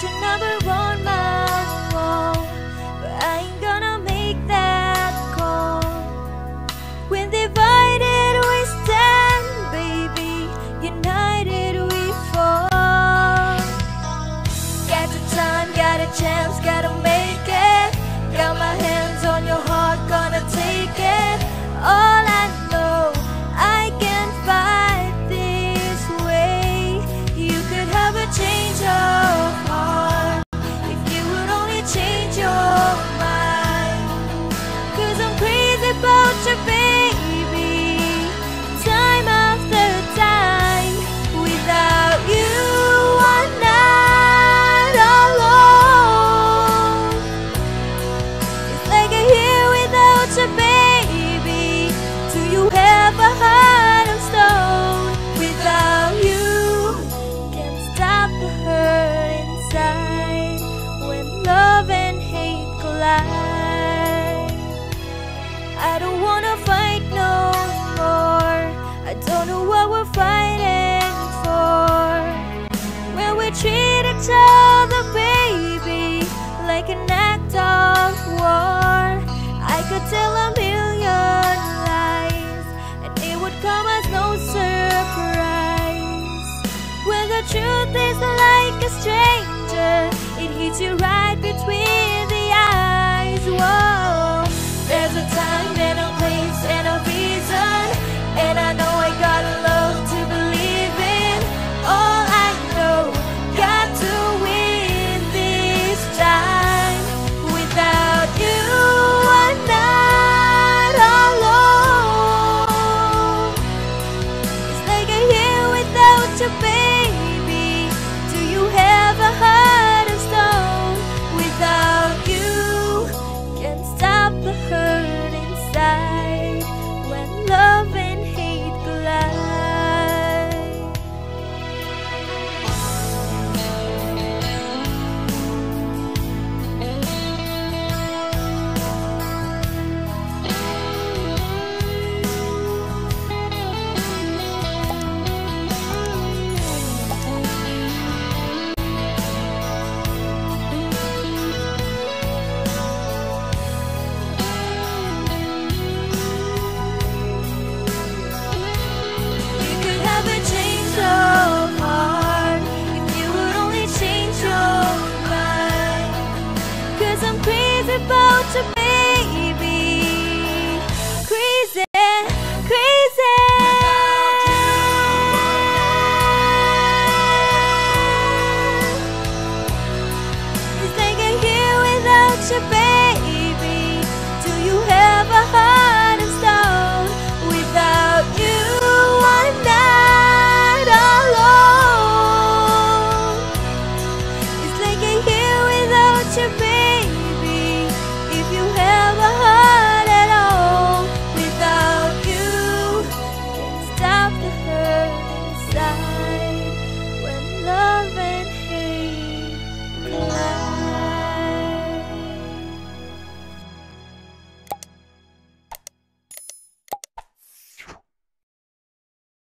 your number one man. Whoa, but I ain't gonna make that call. When divided we stand, baby, united we fall. Got the time, got a chance, gotta make it. Got my hands on your heart, gonna take it. All I know, I can fight this way. You could have a change of heart if you would only change your mind. 'Cause I'm crazy about you, baby, time after time. Without you, I'm not alone. It's like a year without you, baby. Do you have a heart of stone? Without you, can't stop the hurt inside when love and hate collide. I don't wanna fight no more. I don't know what we're fighting for. When we treat each other, baby, like an act of war. I could tell a million lies and it would come as no surprise. When the truth is like a stranger, it hits you right between the eyes. Whoa, there's a time and a place and a reason, and I know I got love to believe in. All I know, got to win this time. Without you, I'm not alone. It's like a year without you, baby. Do you have a heart of stone? Without you, can't stop the hurt inside when love and hate collide. You could have a change of heart if you would only change your mind. 'Cause I'm crazy about you, baby. Crazy, crazy. It's like a year without you, baby.